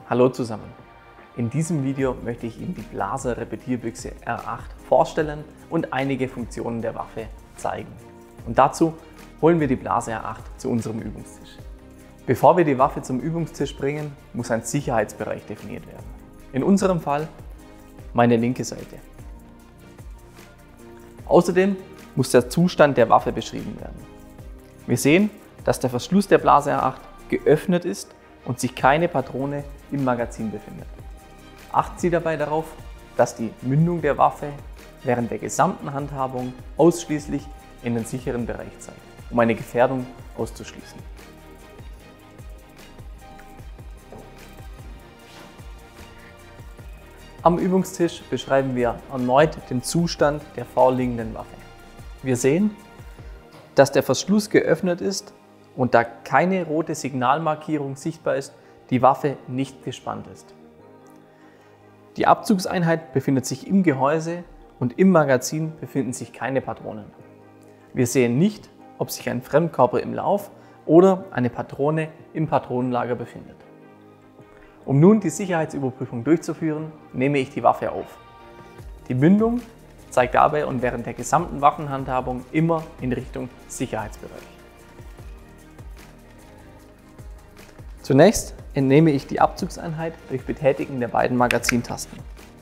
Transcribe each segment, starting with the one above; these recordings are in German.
Hallo zusammen! In diesem Video möchte ich Ihnen die Blaser Repetierbüchse R8 vorstellen und einige Funktionen der Waffe zeigen. Und dazu holen wir die Blaser R8 zu unserem Übungstisch. Bevor wir die Waffe zum Übungstisch bringen, muss ein Sicherheitsbereich definiert werden. In unserem Fall meine linke Seite. Außerdem muss der Zustand der Waffe beschrieben werden. Wir sehen, dass der Verschluss der Blaser R8 geöffnet ist und sich keine Patrone im Magazin befindet. Achten Sie dabei darauf, dass die Mündung der Waffe während der gesamten Handhabung ausschließlich in den sicheren Bereich zeigt, um eine Gefährdung auszuschließen. Am Übungstisch beschreiben wir erneut den Zustand der vorliegenden Waffe. Wir sehen, dass der Verschluss geöffnet ist und da keine rote Signalmarkierung sichtbar ist, die Waffe nicht gespannt ist. Die Abzugseinheit befindet sich im Gehäuse und im Magazin befinden sich keine Patronen. Wir sehen nicht, ob sich ein Fremdkörper im Lauf oder eine Patrone im Patronenlager befindet. Um nun die Sicherheitsüberprüfung durchzuführen, nehme ich die Waffe auf. Die Mündung zeigt dabei und während der gesamten Waffenhandhabung immer in Richtung Sicherheitsbereich. Zunächst entnehme ich die Abzugseinheit durch Betätigen der beiden Magazintasten.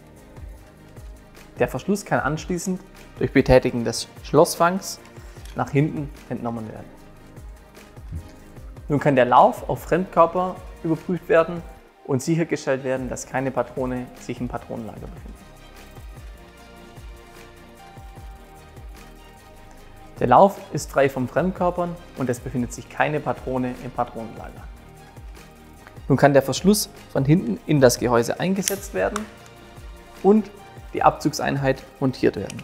Der Verschluss kann anschließend durch Betätigen des Schlossfangs nach hinten entnommen werden. Nun kann der Lauf auf Fremdkörper überprüft werden und sichergestellt werden, dass keine Patrone sich im Patronenlager befindet. Der Lauf ist frei von Fremdkörpern und es befindet sich keine Patrone im Patronenlager. Nun kann der Verschluss von hinten in das Gehäuse eingesetzt werden und die Abzugseinheit montiert werden.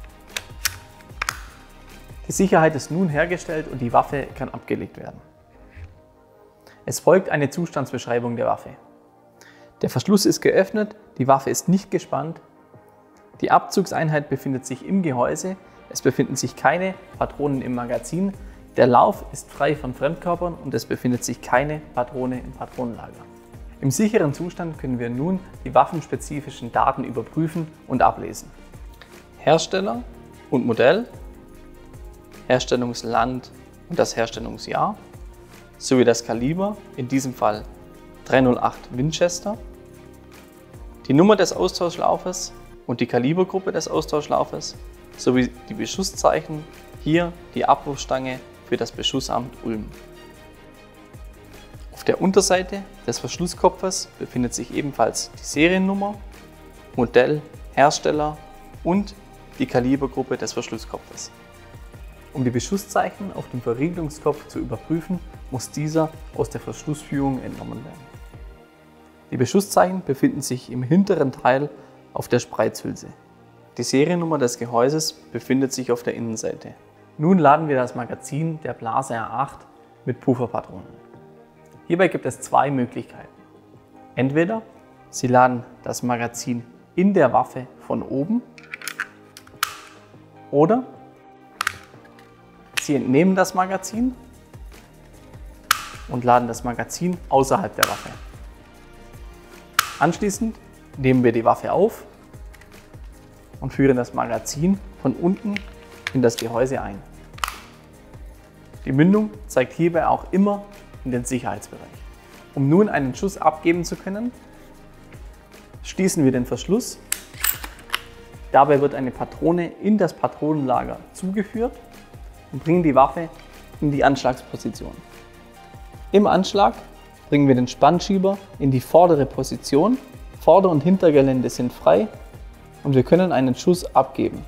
Die Sicherheit ist nun hergestellt und die Waffe kann abgelegt werden. Es folgt eine Zustandsbeschreibung der Waffe. Der Verschluss ist geöffnet, die Waffe ist nicht gespannt, die Abzugseinheit befindet sich im Gehäuse, es befinden sich keine Patronen im Magazin, der Lauf ist frei von Fremdkörpern und es befindet sich keine Patrone im Patronenlager. Im sicheren Zustand können wir nun die waffenspezifischen Daten überprüfen und ablesen. Hersteller und Modell, Herstellungsland und das Herstellungsjahr, sowie das Kaliber, in diesem Fall 308 Winchester, die Nummer des Austauschlaufes und die Kalibergruppe des Austauschlaufes, sowie die Beschusszeichen, hier die Abwurfstange für das Beschussamt Ulm. Auf der Unterseite des Verschlusskopfes befindet sich ebenfalls die Seriennummer, Modell, Hersteller und die Kalibergruppe des Verschlusskopfes. Um die Beschusszeichen auf dem Verriegelungskopf zu überprüfen, muss dieser aus der Verschlussführung entnommen werden. Die Beschusszeichen befinden sich im hinteren Teil auf der Spreizhülse. Die Seriennummer des Gehäuses befindet sich auf der Innenseite. Nun laden wir das Magazin der Blaser R8 mit Pufferpatronen. Hierbei gibt es zwei Möglichkeiten. Entweder Sie laden das Magazin in der Waffe von oben oder Sie entnehmen das Magazin und laden das Magazin außerhalb der Waffe. Anschließend nehmen wir die Waffe auf und führen das Magazin von unten in das Gehäuse ein. Die Mündung zeigt hierbei auch immer in den Sicherheitsbereich. Um nun einen Schuss abgeben zu können, schließen wir den Verschluss. Dabei wird eine Patrone in das Patronenlager zugeführt und bringen die Waffe in die Anschlagsposition. Im Anschlag bringen wir den Spannschieber in die vordere Position. Vorder- und Hintergelände sind frei und wir können einen Schuss abgeben.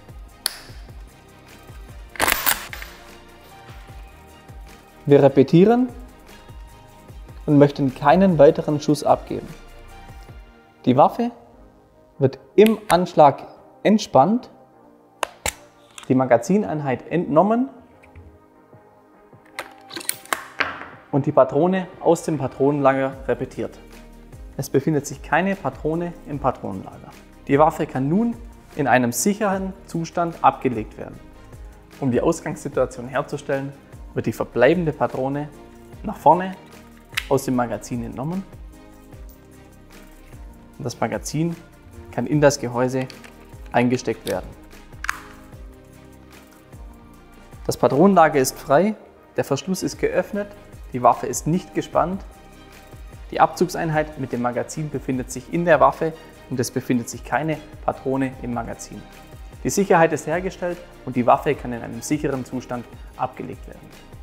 Wir repetieren und möchten keinen weiteren Schuss abgeben. Die Waffe wird im Anschlag entspannt, die Magazineinheit entnommen und die Patrone aus dem Patronenlager repetiert. Es befindet sich keine Patrone im Patronenlager. Die Waffe kann nun in einem sicheren Zustand abgelegt werden. Um die Ausgangssituation herzustellen, wird die verbleibende Patrone nach vorne aus dem Magazin entnommen Das Magazin kann in das Gehäuse eingesteckt werden. Das Patronenlager ist frei, der Verschluss ist geöffnet, die Waffe ist nicht gespannt. Die Abzugseinheit mit dem Magazin befindet sich in der Waffe und es befindet sich keine Patrone im Magazin. Die Sicherheit ist hergestellt und die Waffe kann in einem sicheren Zustand abgelegt werden.